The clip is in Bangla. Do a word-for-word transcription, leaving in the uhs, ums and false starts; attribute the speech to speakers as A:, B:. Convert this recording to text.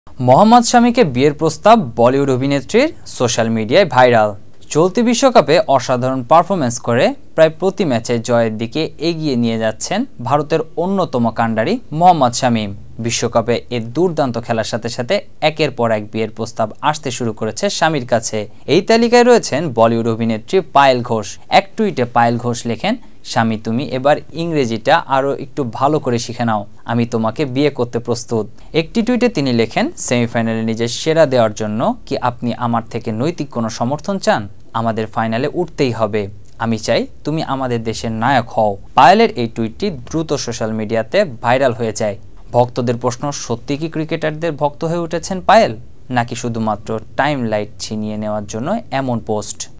A: মোহাম্মদ শামিকে বিয়ের প্রস্তাব বলিউড অভিনেত্রীর সোশ্যাল মিডিয়ায় ভাইরাল। চলতি বিশ্বকাপে অসাধারণ পারফরম্যান্স করে প্রায় প্রতি ম্যাচে জয়ের দিকে এগিয়ে নিয়ে যাচ্ছেন ভারতের অন্যতম কাণ্ডারি মোহাম্মদ শামি। বিশ্বকাপে এ দুর্দান্ত খেলার সাথে সাথে একের পর এক বিয়ের প্রস্তাব আসতে শুরু করেছে শামির কাছে। এই তালিকায় রয়েছেন বলিউড অভিনেত্রী পায়েল ঘোষ। এক টুইটে পায়েল ঘোষ লেখেন, স্বামী তুমি এবার ইংরেজিটা আরও একটু ভালো করে শিখে নাও, আমি তোমাকে বিয়ে করতে প্রস্তুত। একটি টুইটে তিনি লেখেন, সেমিফাইনালে নিজের সেরা দেওয়ার জন্য কি আপনি আমার থেকে নৈতিক কোনো সমর্থন চান? আমাদের ফাইনালে উঠতেই হবে, আমি চাই তুমি আমাদের দেশের নায়ক হও। পায়েলের এই টুইটটি দ্রুত সোশ্যাল মিডিয়াতে ভাইরাল হয়ে যায়। ভক্তদের প্রশ্ন, সত্যি কি ক্রিকেটারদের ভক্ত হয়ে উঠেছেন পায়েল, নাকি শুধুমাত্র টাইম লাইট ছিনিয়ে নেওয়ার জন্য এমন পোস্ট?